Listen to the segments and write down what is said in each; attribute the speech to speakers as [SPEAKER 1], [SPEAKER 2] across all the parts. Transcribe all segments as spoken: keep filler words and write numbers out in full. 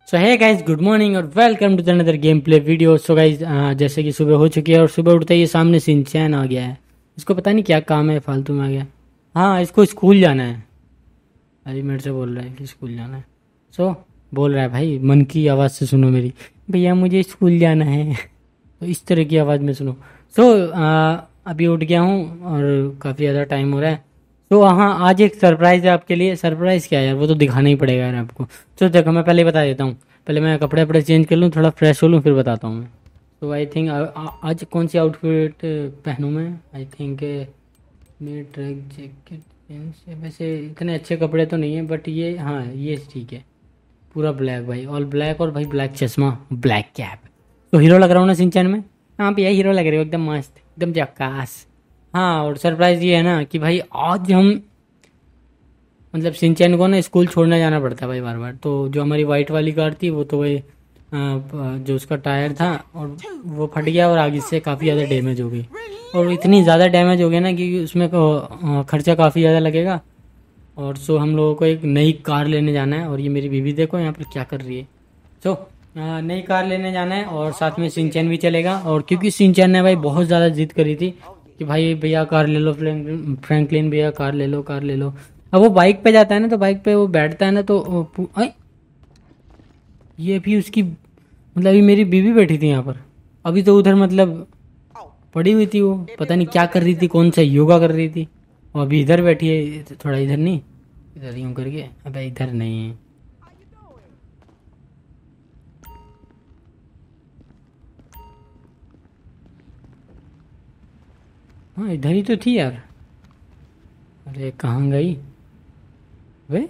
[SPEAKER 1] सो hey guys, good morning और welcome to another game play video. So guys, जैसे कि सुबह हो चुकी है और सुबह उठते ही सामने सिंचैन आ गया है। इसको पता नहीं क्या काम है, फालतू में आ गया। हाँ, इसको स्कूल जाना है। अरे मेरे से बोल रहा है कि स्कूल जाना है। सो बोल रहा है भाई, मन की आवाज़ से सुनो मेरी, भैया मुझे स्कूल जाना है। तो इस तरह की आवाज़ में सुनो। सो अभी उठ गया हूँ और काफ़ी ज़्यादा टाइम हो रहा है। तो हाँ, आज एक सरप्राइज़ है आपके लिए। सरप्राइज़ क्या है यार, वो तो दिखाना ही पड़ेगा यार आपको। तो देखो, मैं पहले ही बता देता हूँ। पहले मैं कपड़े वपड़े चेंज कर लूँ, थोड़ा फ्रेश हो लूँ, फिर बताता हूँ मैं। तो आई थिंक आज कौन सी आउटफिट पहनूँ मैं। आई थिंक मेरी ट्रैक जैकेट जींस। वैसे इतने अच्छे कपड़े तो नहीं है, बट ये हाँ ये ठीक है। पूरा ब्लैक भाई, ऑल ब्लैक, और भाई ब्लैक चश्मा, ब्लैक कैप। तो हीरो लग रहा हूँ ना सिंचन में। हाँ भैया हीरो लग रहे हो, एकदम मस्त, एकदम झक्कास। हाँ, और सरप्राइज ये है ना कि भाई आज हम मतलब सिंचैन को ना स्कूल छोड़ने जाना पड़ता है भाई बार बार। तो जो हमारी वाइट वाली कार थी वो तो भाई अ, जो उसका टायर था और वो फट गया और आगे से काफ़ी ज़्यादा डैमेज हो गई। और इतनी ज़्यादा डैमेज हो गया ना कि उसमें को- अ, खर्चा काफ़ी ज़्यादा लगेगा। और सो हम लोगों को एक नई कार लेने जाना है। और ये मेरी बीवी देखो यहाँ पर क्या कर रही है। सो अ, नई कार लेने जाना है और साथ में सिंचैन भी चलेगा। और क्योंकि सिंचैन ने भाई बहुत ज़्यादा जिद करी थी कि भाई भैया कार ले लो, फ्रैंकलिन फ्रैंकलिन भैया कार ले लो, कार ले लो। अब वो बाइक पे जाता है ना, तो बाइक पे वो बैठता है ना, तो वो पू- अय, ये भी उसकी मतलब अभी मेरी बीवी बैठी थी यहाँ पर। अभी तो उधर मतलब पड़ी हुई थी, वो पता नहीं क्या कर रही थी, कौन सा योगा कर रही थी। और अभी इधर बैठी है, थोड़ा इधर नहीं, इधर यूँ करके। अबे इधर नहीं। हाँ इधर ही तो थी यार। अरे कहाँ गई वे।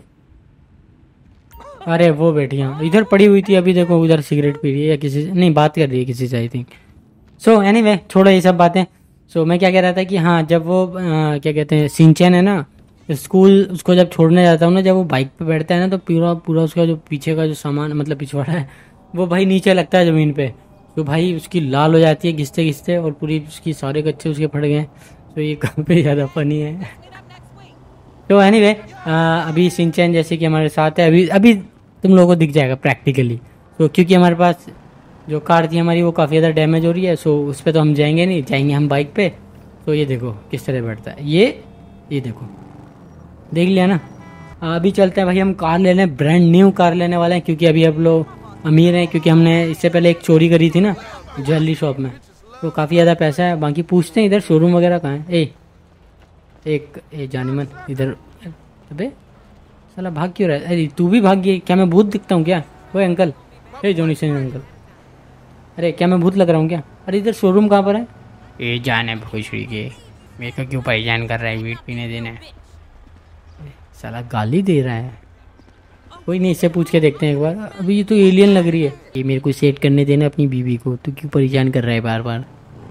[SPEAKER 1] अरे वो बैठी, हाँ इधर पड़ी हुई थी। अभी देखो उधर सिगरेट पी रही है या किसी से नहीं बात कर रही है, किसी से आई थिंक। सो एनीवे छोड़ो ये सब बातें। सो मैं क्या कह रहा था कि हाँ, जब वो अ, क्या कहते हैं सिंचैन है ना, स्कूल उसको जब छोड़ने जाता हूँ ना, जब वो बाइक पे बैठता है ना, तो पूरा पूरा उसका जो पीछे का जो सामान मतलब पिछवाड़ा है वो भाई नीचे लगता है ज़मीन पे। तो भाई उसकी लाल हो जाती है घिसते घिसते, और पूरी उसकी सारे कच्चे उसके फट गए। तो ये काफ़ी ज़्यादा फनी है। तो एनीवे अभी सिंचैन जैसे कि हमारे साथ है, अभी अभी तुम लोगों को दिख जाएगा प्रैक्टिकली। तो क्योंकि हमारे पास जो कार थी हमारी वो काफ़ी ज़्यादा डैमेज हो रही है, सो उस पर तो हम जाएंगे नहीं, जाएंगे हम बाइक पे। तो ये देखो किस तरह बैठता है ये ये देखो, देख लिया ना। अभी चलते हैं भाई, हम कार लेने, ब्रांड न्यू कार लेने वाले हैं। क्योंकि अभी हम लोग अमीर हैं, क्योंकि हमने इससे पहले एक चोरी करी थी ना ज्वेलरी शॉप में। तो काफ़ी ज़्यादा पैसा है। बाकी पूछते हैं इधर शोरूम वगैरह कहाँ है। ए एक ए जानी मन इधर। अबे साला भाग क्यों रहा है। अरे तू भी भाग गई क्या, मैं भूत दिखता हूँ क्या। ओए अंकल, ए जोनी सिंह अंकल, अरे क्या मैं भूत लग रहा हूँ क्या। अरे इधर शोरूम कहाँ पर है। ये जाने भोसड़ी के, मेरे को क्यों परेशान कर रहा है, वीट पीने देना है। साला गाली दे रहा है। कोई नहीं, इससे पूछ के देखते हैं एक बार। अभी ये तो एलियन लग रही है। ये मेरे को सेट करने देना अपनी बीवी को, तू क्यों परेशान कर रहा है बार बार।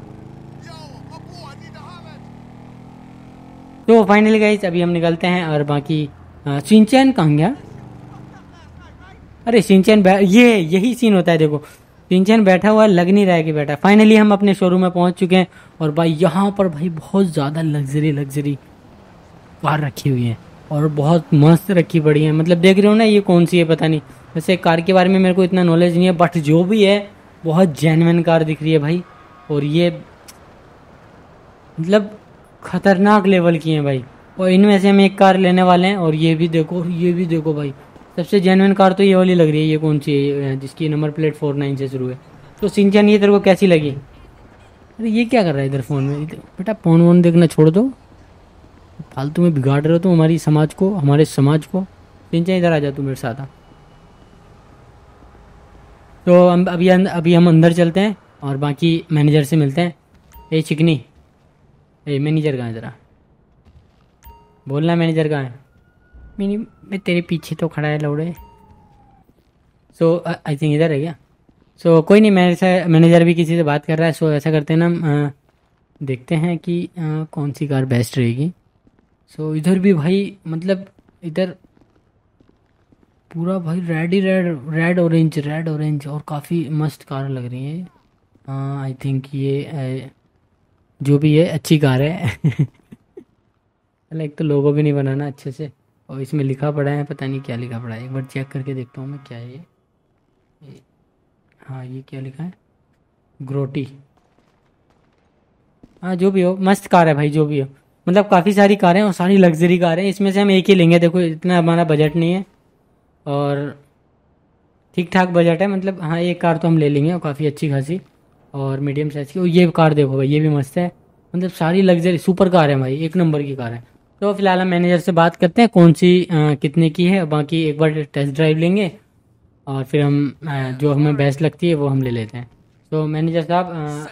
[SPEAKER 1] तो फाइनली गाइस अभी हम निकलते हैं। और बाकी सिंचैन कहाँ गया। अरे सिंचैन बै ये यही सीन होता है देखो, सिंचैन बैठा हुआ है, लग नहीं रहा है कि बैठा। फाइनली हम अपने शोरूम में पहुंच चुके हैं। और भाई यहाँ पर भाई बहुत ज़्यादा लग्जरी लग्जरी कार रखी हुई है, और बहुत मस्त रखी पड़ी है। मतलब देख रहे हो ना, ये कौन सी है पता नहीं। वैसे कार के बारे में मेरे को इतना नॉलेज नहीं है, बट जो भी है बहुत जेन्युइन कार दिख रही है भाई। और ये मतलब खतरनाक लेवल की है भाई। और इनमें से हम एक कार लेने वाले हैं। और ये भी देखो, ये भी देखो भाई, सबसे जेन्युइन कार तो ये वाली लग रही है। ये कौन सी है जिसकी नंबर प्लेट फोर नाइन से शुरू है। तो सिंचन ये तेरे को कैसी लगी। अरे ये क्या कर रहा है इधर फ़ोन में। इधर बेटा फोन वोन देखना छोड़ दो, फालतू में बिगाड़ रहे हो तुम हमारी समाज को, हमारे समाज को। सिंचन इधर आ जा तू मेरे साथ आ। तो हम अभी अंद- अभी हम अंदर चलते हैं और बाकी मैनेजर से मिलते हैं। ए चिकनी, ए मैनेजर कहाँ है ज़रा बोलना, मैनेजर कहाँ है। मैंने मैं तेरे पीछे तो खड़ा है लौड़े। सो आई थिंक इधर है क्या। सो कोई नहीं, मेरे से मैनेजर भी किसी से बात कर रहा है। सो ऐसा करते हैं ना, हम, अ, देखते हैं कि अ, कौन सी कार बेस्ट रहेगी। सो इधर भी भाई मतलब इधर पूरा भाई रेड ही red, red orange red orange, और काफ़ी मस्त कार लग रही है। आई थिंक ये अ, जो भी है अच्छी कार है। पहले एक तो लोगो भी नहीं बनाना अच्छे से, और इसमें लिखा पड़ा है, पता नहीं क्या लिखा पड़ा है। एक बार चेक करके देखता हूँ मैं क्या है ये। हाँ ये क्या लिखा है, ग्रोटी। हाँ जो भी हो, मस्त कार है भाई, जो भी हो। मतलब काफ़ी सारी कारें और सारी लग्जरी कार हैं, इसमें से हम एक ही लेंगे। देखो इतना हमारा बजट नहीं है और ठीक ठाक बजट है, मतलब हाँ एक कार तो हम ले लेंगे और काफ़ी अच्छी खासी और मीडियम साइज़ की। और ये कार देखो भाई, ये भी मस्त है, मतलब सारी लग्जरी सुपर कार है भाई, एक नंबर की कार है। तो फिलहाल हम मैनेजर से बात करते हैं कौन सी अ, कितने की है, बाकी एक बार टेस्ट ड्राइव लेंगे और फिर हम अ, जो हमें बेस्ट लगती है वो हम ले लेते हैं। तो मैनेजर साहब,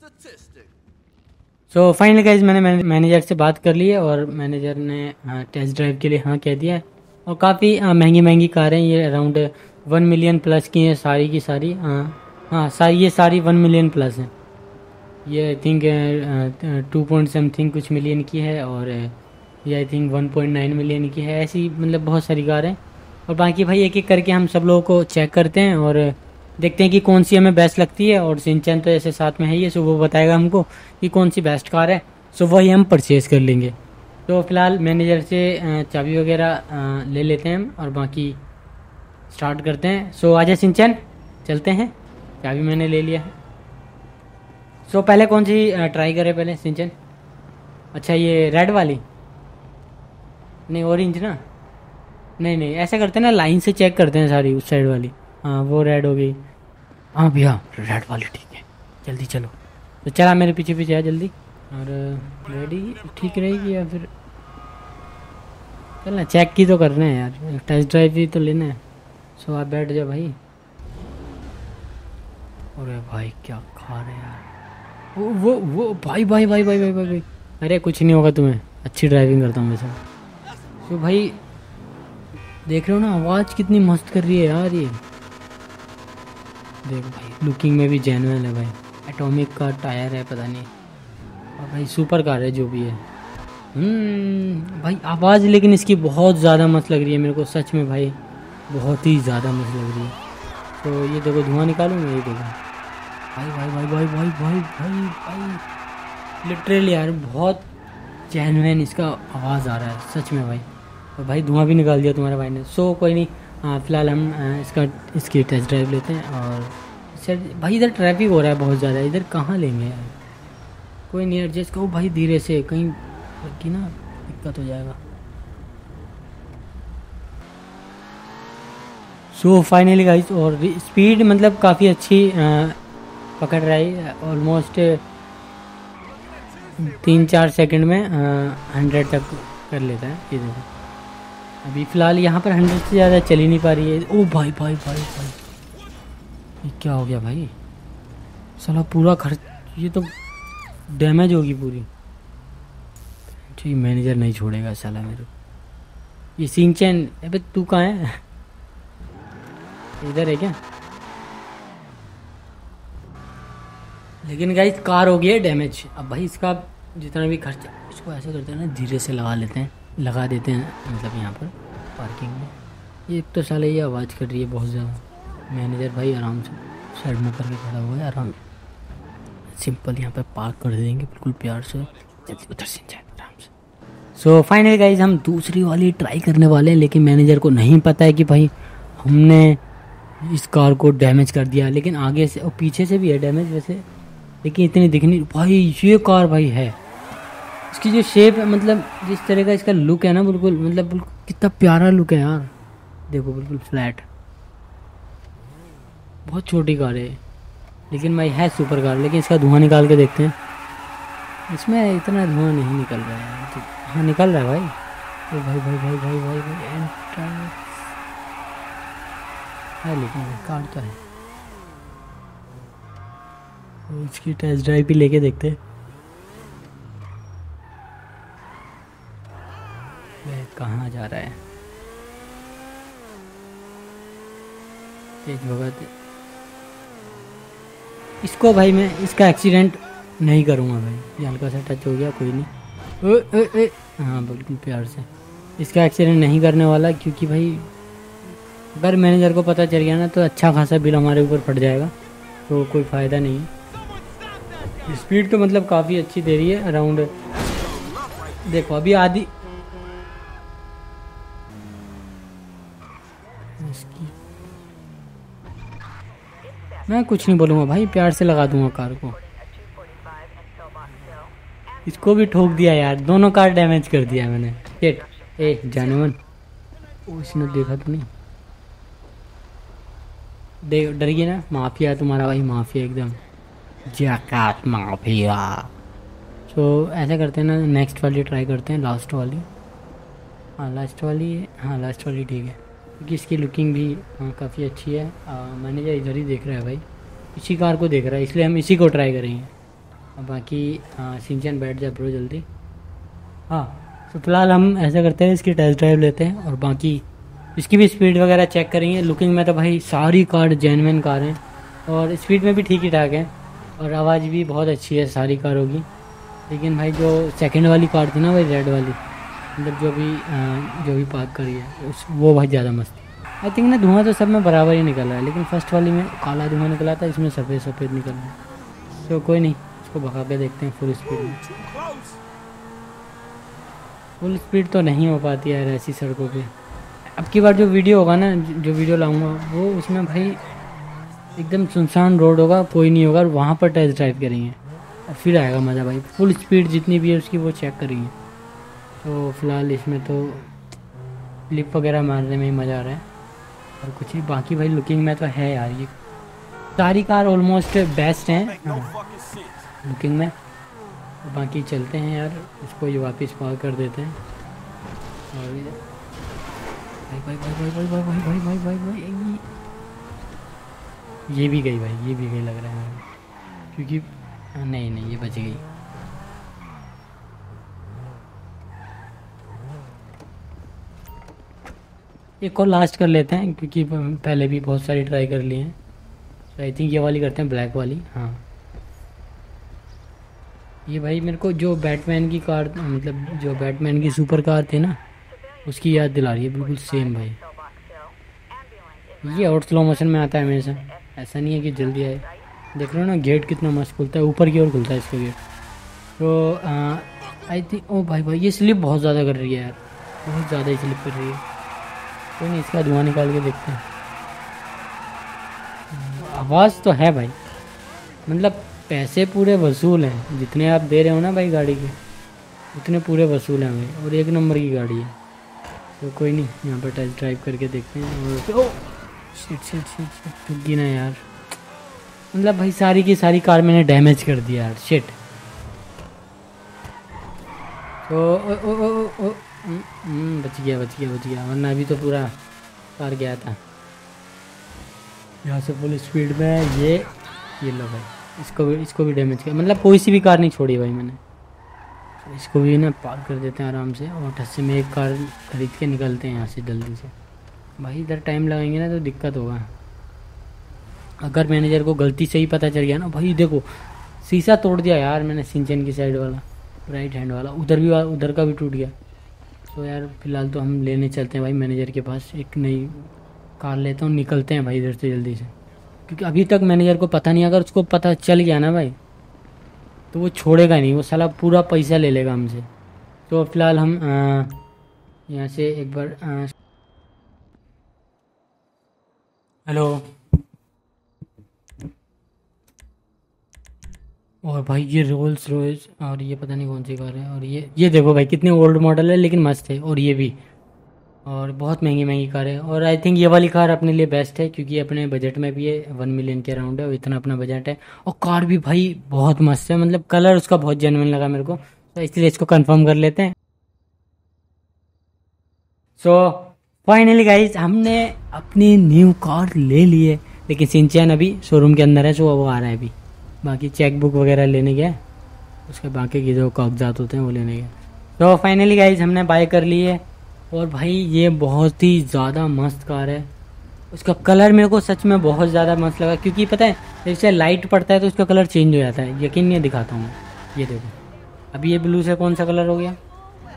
[SPEAKER 1] सो फाइनली गाइज मैंने मैनेजर से बात कर ली है और मैनेजर ने टेस्ट ड्राइव के लिए हाँ कह दिया है। और काफ़ी महंगी महंगी कारें, ये अराउंड वन मिलियन प्लस की हैं सारी की सारी। हाँ हाँ सारी, ये सारी वन मिलियन प्लस हैं। ये I think two point something कुछ मिलियन की है और अ, ये I think one point nine million की है। ऐसी मतलब बहुत सारी कार हैं और बाकी भाई एक एक करके हम सब लोगों को चेक करते हैं और देखते हैं कि कौन सी हमें बेस्ट लगती है। और सिंचन तो ऐसे साथ में है ही है, सो वो बताएगा हमको कि कौन सी बेस्ट कार है, सो वही हम परचेज़ कर लेंगे। तो फिलहाल मैनेजर से अ, चाबी वगैरह अ, ले लेते हैं हम और बाकी स्टार्ट करते हैं। सो आजा सिंचन, चलते हैं। चाबी मैंने ले लिया है। सो पहले कौन सी ट्राई करें पहले सिंचन? अच्छा ये रेड वाली, नहीं ऑरेंज ना, नहीं नहीं ऐसा करते हैं ना, लाइन से चेक करते हैं सारी, उस साइड वाली। हाँ वो रेड हो गई। हाँ भैया रेड वाली ठीक है, जल्दी चलो। तो चला मेरे पीछे पीछे आ जल्दी। और रेडी ठीक रहेगी या फिर चलना, चेक की तो करना है यार, टेस्ट ड्राइव भी तो लेना है। सो आप बैठ जाओ भाई। अरे भाई क्या खा रहे यार, वो वो वो भाई भाई भाई भाई भाई भाई भाई। अरे कुछ नहीं होगा तुम्हें, अच्छी ड्राइविंग करता हूँ वैसे। तो भाई देख रहे हो ना आवाज़ कितनी मस्त कर रही है यार ये। देखो भाई लुकिंग में भी जेन्युइन है भाई, एटॉमिक का टायर है पता नहीं, और भाई सुपर कार है जो भी है। हम्म भाई आवाज़ लेकिन इसकी बहुत ज़्यादा मस्त लग रही है मेरे को, सच में भाई बहुत ही ज़्यादा मस्त लग रही है। तो ये देखो धुआं निकालूंगा, ये देखो भाई भाई भाई भाई भाई भाई भाई भाई लिटरली यार बहुत जेन्युइन इसका आवाज़ आ रहा है सच में भाई। और भाई धुआं भी निकाल दिया तुम्हारे भाई ने। सो कोई नहीं, हाँ फिलहाल हम आ, इसका इसकी टेस्ट ड्राइव लेते हैं। और सर भाई इधर ट्रैफिक हो रहा है बहुत ज़्यादा, इधर कहाँ लेंगे यार। कोई नहीं एडजस्ट करो भाई धीरे से, कहीं की ना दिक्कत हो जाएगा। सो फाइनली गाइस, और स्पीड मतलब काफ़ी अच्छी आ, पकड़ रही है, ऑलमोस्ट तीन चार सेकंड में हंड्रेड तक कर लेता है। ये देखो अभी फ़िलहाल यहाँ पर हंड्रेड से ज़्यादा चल ही नहीं पा रही है। ओ भाई भाई भाई भाई ये क्या हो गया भाई, साला पूरा खर्च, ये तो डैमेज होगी पूरी। ठीक मैनेजर नहीं छोड़ेगा साला मेरे को। ये सिंचन, अबे तू कहाँ है? इधर है क्या? लेकिन गाइस कार हो गई है डैमेज। अब भाई इसका जितना भी खर्चा, इसको ऐसे करते हैं ना धीरे से लगा लेते हैं, लगा देते हैं मतलब यहाँ पर पार्किंग में। ये एक तो साले ये आवाज़ कर रही है बहुत ज़्यादा। मैनेजर भाई आराम से साइड में करके खड़ा हुआ है, आराम सिंपल यहाँ पे पार्क कर देंगे बिल्कुल प्यार से, जल्दी उधर से जाए आराम से। सो फाइनली गाइज हम दूसरी वाली ट्राई करने वाले हैं, लेकिन मैनेजर को नहीं पता है कि भाई हमने इस कार को डैमेज कर दिया। लेकिन आगे से और पीछे से भी है डैमेज वैसे, लेकिन इतनी दिखनी। भाई ये कार भाई है, इसकी जो शेप है मतलब जिस तरह का इसका लुक है ना, बिल्कुल मतलब बिल्कुल कितना प्यारा लुक है यार। देखो बिल्कुल फ्लैट, बहुत छोटी कार है लेकिन भाई है सुपर कार। लेकिन इसका धुआं निकाल के देखते हैं, इसमें इतना धुआं नहीं निकल रहा है। तो हाँ निकल रहा है भाई। तो भाई भाई भाई भाई भाई भाई एंटर है, लेकिन कार तो है। तो इसकी टेस्ट ड्राइव भी लेके देखते हैं। कहाँ जा रहा है तेज भगत? इसको भाई मैं इसका एक्सीडेंट नहीं करूँगा भाई, ये हल्का सा टच हो गया कोई नहीं। ओ, ओ, ओ, हाँ बिल्कुल प्यार से इसका एक्सीडेंट नहीं करने वाला, क्योंकि भाई अगर मैनेजर को पता चल गया ना तो अच्छा खासा बिल हमारे ऊपर फट जाएगा, तो कोई फ़ायदा नहीं है। स्पीड तो मतलब काफ़ी अच्छी दे रही है अराउंड, देखो अभी आधी इसकी मैं कुछ नहीं बोलूँगा भाई, प्यार से लगा दूंगा कार को। इसको भी ठोक दिया यार, दोनों कार डैमेज कर दिया मैंने। शिट। ए जानवर, ओ इसने देखा तो नहीं, देख डर गई ना। माफिया है तुम्हारा भाई, माफिया एकदम जैकात माफिया। तो ऐसा करते हैं ना, नेक्स्ट वाली ट्राई करते हैं, लास्ट वाली। हाँ लास्ट वाली, हाँ लास्ट वाली ठीक है, क्योंकि इसकी लुकिंग भी काफ़ी अच्छी है। मैनेजर इधर ही देख रहा है भाई, इसी कार को देख रहा है, इसलिए हम इसी को ट्राई करेंगे। और बाकी सिंचन बैठ जाए ब्रो जल्दी। हाँ तो फिलहाल हम ऐसा करते हैं, इसकी टेस्ट ड्राइव लेते हैं और बाकी इसकी भी स्पीड वगैरह चेक करेंगे। लुकिंग में तो भाई सारी कार जेन्युइन कार हैं और स्पीड में भी ठीक ही ठाक है और आवाज़ भी बहुत अच्छी है सारी कारों की। लेकिन भाई जो सेकंड वाली कार थी ना भाई, रेड वाली, मतलब जो भी जो भी पार्क करी है उस वो भाई ज़्यादा मस्त थी। आई थिंक ना धुआं तो सब में बराबर ही निकल रहा है, लेकिन फर्स्ट वाली में काला धुआं निकला था, इसमें सफ़ेद सफ़ेद निकल रहा है। तो कोई नहीं, इसको भगा के देखते हैं फुल स्पीड में। फुल स्पीड तो नहीं हो पाती है यार ऐसी सड़कों पे। अब की बार जो वीडियो होगा ना, जो वीडियो लाऊंगा वो उसमें भाई एकदम सुनसान रोड होगा, कोई नहीं होगा, वहाँ पर टेस्ट ड्राइव करेंगे और फिर आएगा मज़ा भाई। फुल स्पीड जितनी भी है उसकी वो चेक करेंगे। तो फिलहाल इसमें तो फ्लिप वगैरह मारने में ही मज़ा आ रहा है और कुछ ही। बाकी भाई लुकिंग में तो है यार, ये सारी कार ऑलमोस्ट बेस्ट हैं लुकिंग में। तो बाकी चलते हैं यार, इसको ये वापस पार कर देते हैं। और भाई भाई भाई भाई भाई भाई भाई भाई भाई भाई भाई ये भी गई भाई, ये भी गई लग रहा है, क्योंकि नहीं नहीं ये बच गई। एक और लास्ट कर लेते हैं, क्योंकि पहले भी बहुत सारी ट्राई कर ली हैं। तो आई थिंक ये वाली करते हैं, ब्लैक वाली। हाँ ये भाई मेरे को जो बैटमैन की कार, मतलब जो बैटमैन की सुपर कार थी ना, उसकी याद दिला रही है बिल्कुल सेम भाई। ये और स्लो मोशन में आता है हमेशा, ऐसा नहीं है कि जल्दी आए। देख रहे हो ना गेट कितना मस्त खुलता है, ऊपर की ओर खुलता है इसका गेट। तो आई थिंक ओ भाई भाई ये स्लिप बहुत ज़्यादा कर रही है यार, बहुत ज़्यादा ही स्लिप कर रही है। कोई नहीं, इसका धुआं निकाल के देखते हैं। आवाज़ तो है भाई, मतलब पैसे पूरे वसूल हैं, जितने आप दे रहे हो ना भाई गाड़ी के, उतने पूरे वसूल हैं भाई, और एक नंबर की गाड़ी है। तो कोई नहीं, यहाँ पर टेस्ट ड्राइव करके देखते हैं। और oh shit shit shit shit ठुकी ना यार, मतलब भाई सारी की सारी कार मैंने डैमेज कर दिया यार, शिट। तो ओ ओ ओ ओ, ओ हम्म, बच गया बच गया बच गया, वरना अभी तो पूरा कार गया था। यहाँ से फुल स्पीड में ये ये लो भाई, इसको भी इसको भी डैमेज किया, मतलब कोई सी भी कार नहीं छोड़ी भाई मैंने। तो इसको भी ना पार कर देते हैं आराम से, और ठस्से में एक कार खरीद के निकलते हैं यहाँ से जल्दी से। भाई इधर टाइम लगाएंगे ना तो दिक्कत होगा। अगर मैनेजर को गलती से ही पता चल गया ना भाई, देखो शीशा तोड़ दिया यार मैंने, सिंचन की साइड वाला, राइट हैंड वाला, उधर भी उधर का भी टूट गया। तो यार फिलहाल तो हम लेने चलते हैं भाई मैनेजर के पास, एक नई कार लेता हूँ, निकलते हैं भाई इधर से जल्दी से, क्योंकि अभी तक मैनेजर को पता नहीं। अगर उसको पता चल गया ना भाई तो वो छोड़ेगा नहीं, वो साला पूरा पैसा ले लेगा हमसे। तो फिलहाल हम यहाँ से एक बार हेलो। और भाई ये रोल्स रॉयस, और ये पता नहीं कौन सी कार है, और ये ये देखो भाई कितनी ओल्ड मॉडल है लेकिन मस्त है, और ये भी, और बहुत महंगी महंगी कार है। और आई थिंक ये वाली कार अपने लिए बेस्ट है, क्योंकि अपने बजट में भी है, वन मिलियन के अराउंड है, और इतना अपना बजट है। और कार भी भाई बहुत मस्त है, मतलब कलर उसका बहुत जेन्युइन लगा मेरे को, तो इसलिए इसको कंफर्म कर लेते हैं। सो फाइनली गाइज हमने अपनी न्यू कार ले ली है, लेकिन सिंचैन अभी शोरूम के अंदर है, सो वो आ रहा है अभी। बाकी चेक बुक वगैरह लेने गया, उसके बाकी के जो कागजात होते हैं वो लेने गया। तो फाइनली गाइज हमने बाय कर ली है, और भाई ये बहुत ही ज़्यादा मस्त कार है। उसका कलर मेरे को सच में बहुत ज़्यादा मस्त लगा, क्योंकि पता है जैसे लाइट पड़ता है तो उसका कलर चेंज हो जाता है। यकीन नहीं दिखाता हूँ, ये देखो अभी ये ब्लू से कौन सा कलर हो गया,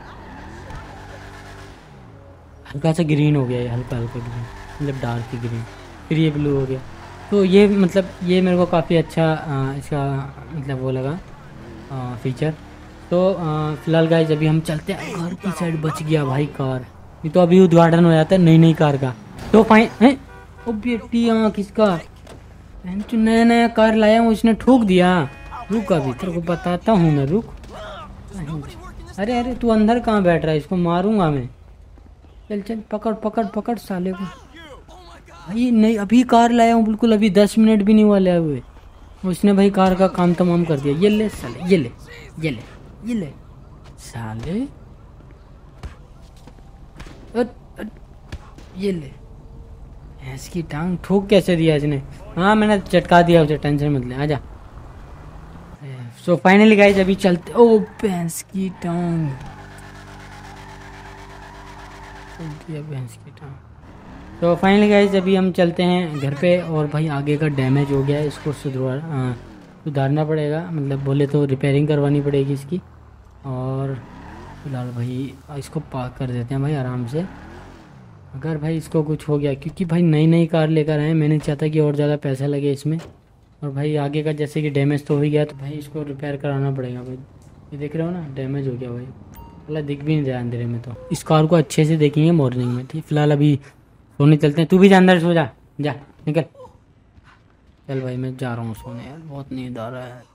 [SPEAKER 1] हल्का सा ग्रीन हो गया, ये हल्का हल्का ग्रीन, मतलब डार्क ग्रीन, फिर ये ब्लू हो गया। तो ये मतलब ये मेरे को काफ़ी अच्छा आ, इसका मतलब वो लगा आ, फीचर। तो फिलहाल गाइस अभी हम चलते हैं घर की साइड। बच गया भाई कार, ये तो अभी उद्घाटन हो जाता है नई नई कार का। तो फाइन है ओ बेटी, यहाँ किसका बहन तू नया नया कार लाया हूँ, उसने ठोक दिया। रुक अभी तेरे को बताता हूँ मैं, रुक। अरे अरे तू अंदर कहाँ बैठ रहा है, इसको मारूंगा मैं। चल चल पकड़ पकड़ पकड़ साले को। भाई नहीं अभी कार लाया हूँ, बिल्कुल अभी दस मिनट भी नहीं हुआ लाए हुए, उसने भाई कार का काम तमाम कर दिया। ये ले साले, ये ले ये ले ये ले साले। अट, अट, ये ले भैंस की टांग ठोक कैसे दिया इसने। हाँ मैंने चटका दिया उसे, टेंशन मत ले, आजा। सो फाइनली गाइस अभी चलते। ओ भैंस की टांग, भैंस की टांग। तो फाइनली गाइस अभी हम चलते हैं घर पे। और भाई आगे का डैमेज हो गया है, इसको सुधरवा सुधारना पड़ेगा, मतलब बोले तो रिपेयरिंग करवानी पड़ेगी इसकी। और फिलहाल भाई इसको पार्क कर देते हैं भाई आराम से। अगर भाई इसको कुछ हो गया, क्योंकि भाई नई नई कार लेकर आए, मैंने चाहता कि और ज़्यादा पैसा लगे इसमें। और भाई आगे का जैसे कि डैमेज तो हो ही गया, तो भाई इसको रिपेयर कराना पड़ेगा भाई। ये देख रहे हो ना, डैमेज हो गया भाई, मतलब दिख भी नहीं रहा अंधेरे में। तो इस कार को अच्छे से देखेंगे मॉर्निंग में, ठीक। फिलहाल अभी सोने चलते हैं, तू भी जा अंदर सो जा, जा निकल। चल भाई मैं जा रहा हूँ सोने, यार बहुत नींद आ रहा है।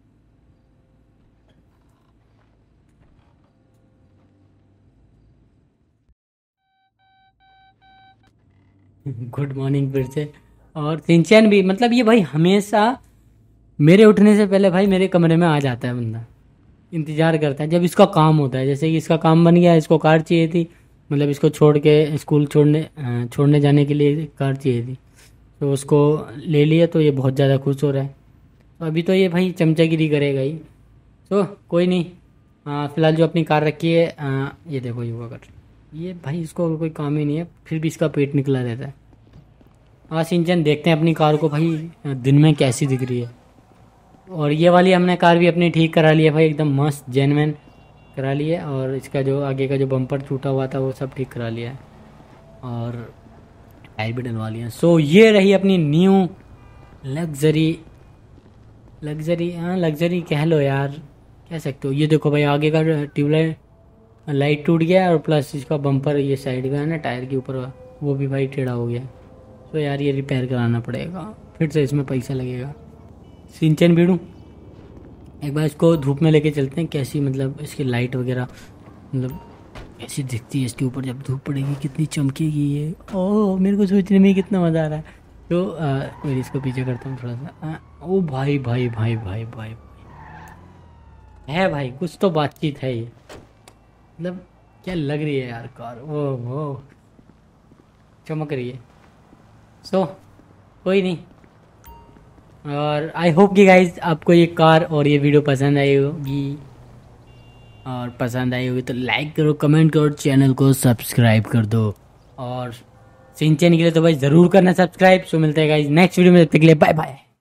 [SPEAKER 1] गुड मॉर्निंग फिर से। और सिंचैन भी, मतलब ये भाई हमेशा मेरे उठने से पहले भाई मेरे कमरे में आ जाता है बंदा, इंतज़ार करता है जब इसका काम होता है। जैसे कि इसका काम बन गया, इसको कार चाहिए थी, मतलब इसको छोड़ के स्कूल छोड़ने छोड़ने जाने के लिए कार चाहिए थी, तो उसको ले लिया, तो ये बहुत ज़्यादा खुश हो रहा है। तो अभी तो ये भाई चमचागिरी करेगा ही, तो कोई नहीं। हाँ फिलहाल जो अपनी कार रखी है, आ, ये देखो ये हुआ कर, ये भाई इसको कोई काम ही नहीं है, फिर भी इसका पेट निकला रहता है। हाँ सिंचन, देखते हैं अपनी कार को भाई दिन में कैसी दिख रही है। और ये वाली हमने कार भी अपनी ठीक करा ली है भाई, एकदम मस्त जेन्युइन करा ली है। और इसका जो आगे का जो बम्पर टूटा हुआ था वो सब ठीक करा लिया है, और टायर भी डलवा लिया। सो ये रही अपनी न्यू लग्जरी लग्जरी हाँ लग्जरी कह लो यार, कह सकते हो। ये देखो भाई आगे का ट्यूबलाइट लाइट टूट गया, और प्लस इसका बम्पर ये साइड का है ना टायर के ऊपर, वो भी भाई टेढ़ा हो गया। तो यार ये रिपेयर कराना पड़ेगा, फिर से इसमें पैसा लगेगा। सिंचन बीड़ू एक बार इसको धूप में लेके चलते हैं, कैसी मतलब इसकी लाइट वगैरह मतलब कैसी दिखती है इसके ऊपर जब धूप पड़ेगी, कितनी चमकेगी ये। ओह मेरे को सोचने में कितना मज़ा आ रहा है। तो मेरी इसको पीछे करता हूँ थोड़ा सा। आ, ओ भाई भाई भाई भाई भाई है भाई, कुछ तो बातचीत है ये, मतलब क्या लग रही है यार कार, ओ वो चमक रही है। सो so, कोई नहीं। और आई होप कि गाइज आपको ये कार और ये वीडियो पसंद आई होगी, और पसंद आई होगी तो लाइक करो, कमेंट करो, चैनल को सब्सक्राइब कर दो। और सिंचन के लिए तो भाई ज़रूर करना सब्सक्राइब। सो मिलते हैं गाइज नेक्स्ट वीडियो में, तब तक के लिए बाय बाय।